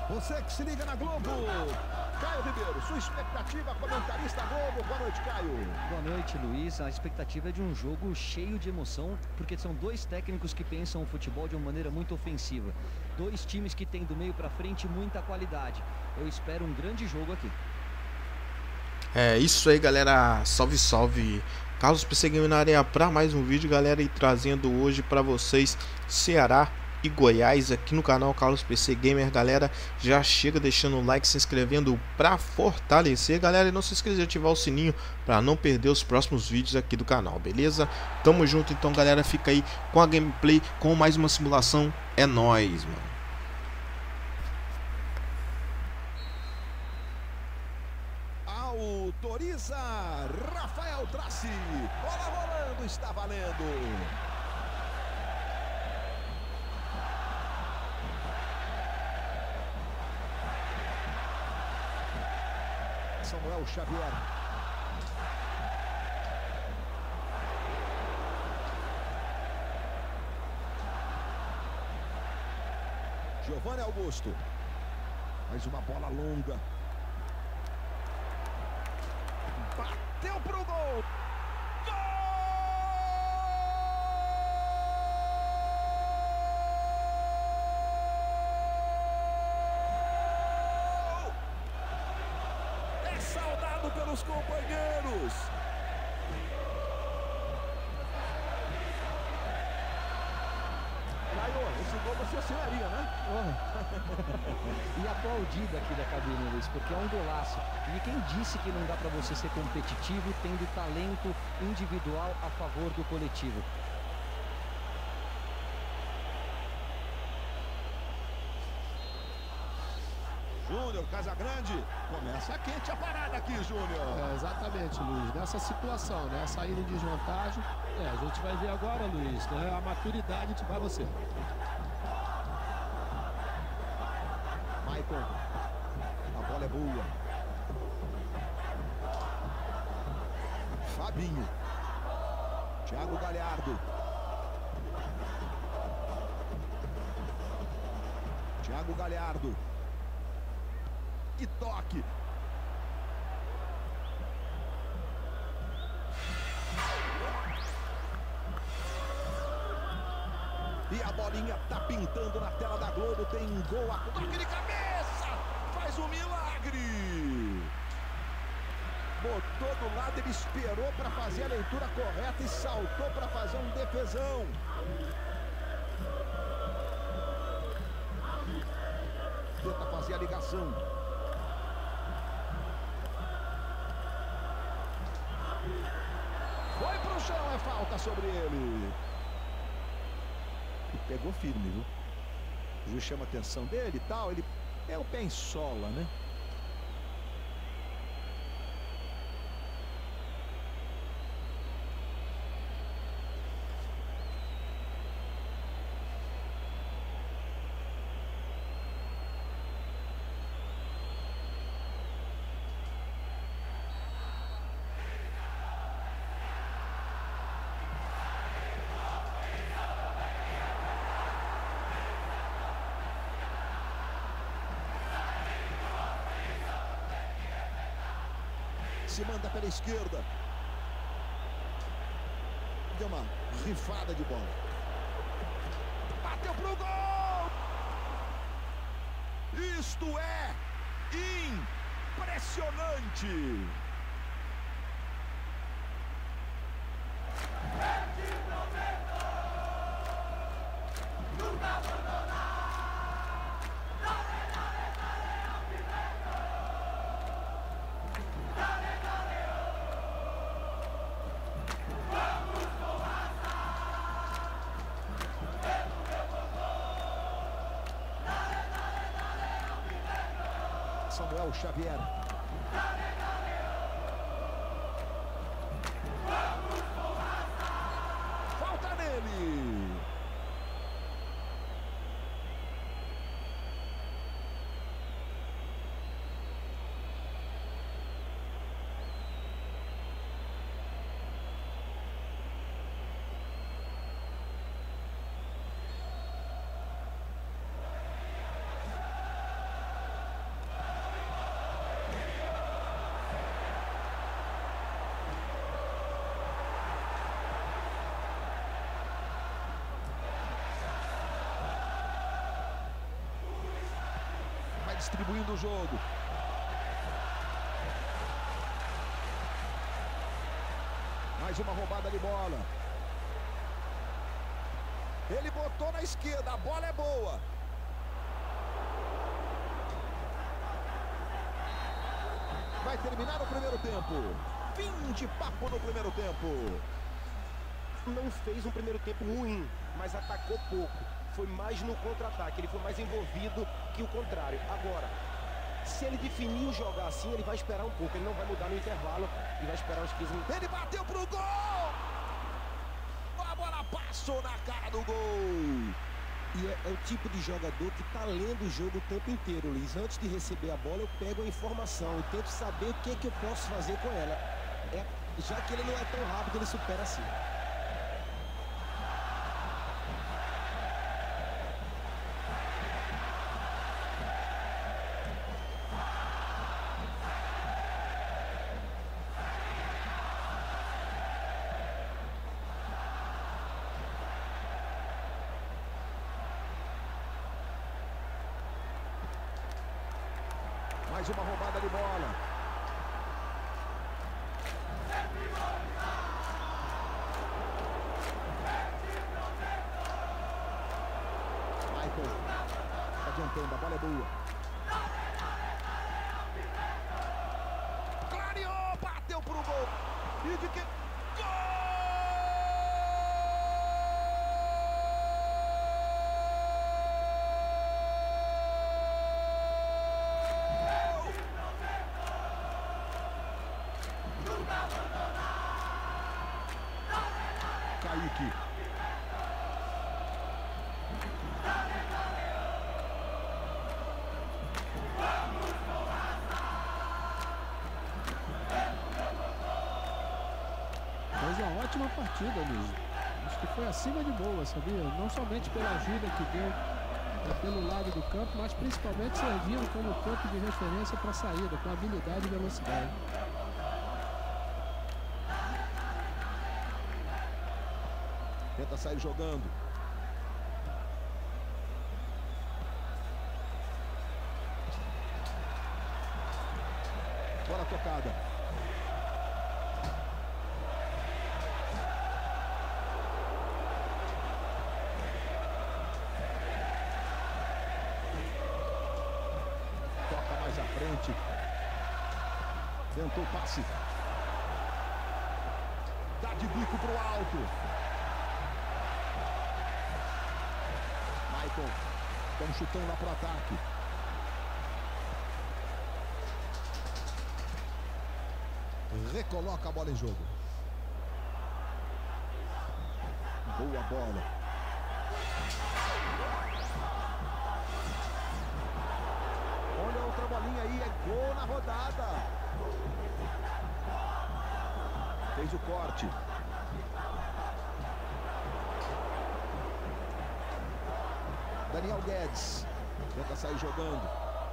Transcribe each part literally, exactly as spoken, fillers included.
Você que se liga na Globo. Caio Ribeiro, sua expectativa, comentarista Globo. Boa noite, Caio. Boa noite, Luiz. A expectativa é de um jogo cheio de emoção, porque são dois técnicos que pensam o futebol de uma maneira muito ofensiva. Dois times que têm do meio para frente muita qualidade. Eu espero um grande jogo aqui. É isso aí, galera. Salve, salve. Carlos P C Gamer na área para mais um vídeo, galera, e trazendo hoje para vocês Ceará e Goiás aqui no canal Carlos P C Gamer. Galera, já chega deixando o like, se inscrevendo para fortalecer, galera, e não se esqueça de ativar o sininho para não perder os próximos vídeos aqui do canal, beleza? Tamo junto então, galera, fica aí com a gameplay, com mais uma simulação. É nóis, mano. Autoriza Rafael Traci. Bola rolando, está valendo. Samuel Xavier. Giovanni Augusto. Mais uma bola longa. Bateu pro gol. Gol! É saudado pelos companheiros. Esse gol você assinaria, né? Oh. E aplaudido aqui da cabine, Luiz, porque é um golaço. E quem disse que não dá para você ser competitivo tendo talento individual a favor do coletivo? Júnior Casagrande, começa quente a parada aqui, Júnior. É, exatamente, Luiz, nessa situação, né, saída em desvantagem, é, a gente vai ver agora, Luiz, né, a maturidade de para você. Maicon, a bola é boa. Fabinho, Thiago Galhardo. Thiago Galhardo. Que toque! E a bolinha tá pintando na tela da Globo. Tem gol a toque de cabeça! Faz um milagre! Botou do lado, ele esperou para fazer a leitura correta e saltou para fazer um defesão. Tenta fazer a ligação. Foi pro chão, é falta sobre ele. E pegou firme, viu? O juiz chama a atenção dele e tal. Ele é o pé em sola, né? Se manda pela esquerda. Deu uma rifada de bola. Bateu pro gol! Isto é impressionante! Samuel Xavier. Falta nele. distribuindo o jogo. Mais uma roubada de bola. Ele botou na esquerda, a bola é boa. Vai terminar o primeiro tempo. Fim de papo no primeiro tempo. Não fez um primeiro tempo ruim, mas atacou pouco. Foi mais no contra-ataque, ele foi mais envolvido que o contrário. Agora, se ele definir o jogar assim, ele vai esperar um pouco. Ele não vai mudar no intervalo e vai esperar uns quinze minutos. Ele bateu pro gol! A bola passou na cara do gol. E é, é o tipo de jogador que está lendo o jogo o tempo inteiro, Luiz. Antes de receber a bola, eu pego a informação e tento saber o que, é que eu posso fazer com ela. É, já que ele não é tão rápido, ele supera assim. Mais uma roubada de bola. Michael adiantando, a bola é boa. Clareou, bateu pro gol. E de que... Kaique. Fez uma ótima partida, Luiz. Acho que foi acima de boa, sabia? Não somente pela ajuda que deu é, pelo lado do campo, mas principalmente servindo como campo de referência para a saída, com habilidade e velocidade. Tenta sair jogando. Bola tocada. Toca mais à frente. Tentou o passe. Dá de bico pro alto. Michael, dá um chutão lá pro ataque. Recoloca a bola em jogo. Boa bola. Olha a outra bolinha aí, é gol na rodada. Fez o corte. Daniel Guedes tenta sair jogando.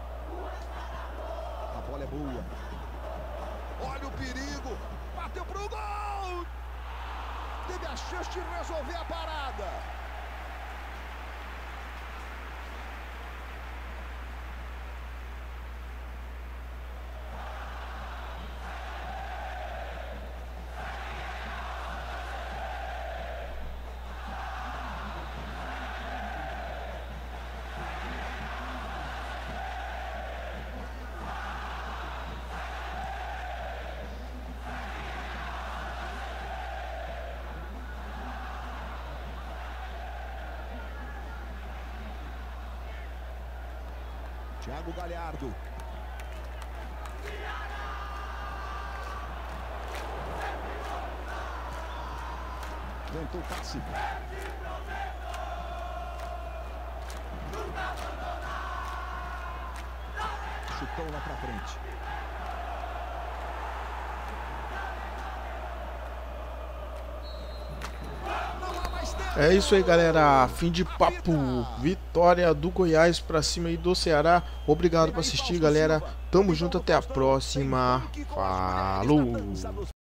A bola é boa. Olha o perigo. Bateu pro gol. Teve a chance de resolver a parada. Thiago Galhardo. Tentou o passe. Chutão lá pra frente. É isso aí, galera. Fim de papo. Vitória do Goiás pra cima aí do Ceará. Obrigado por assistir, galera. Tamo junto, até a próxima. Falou!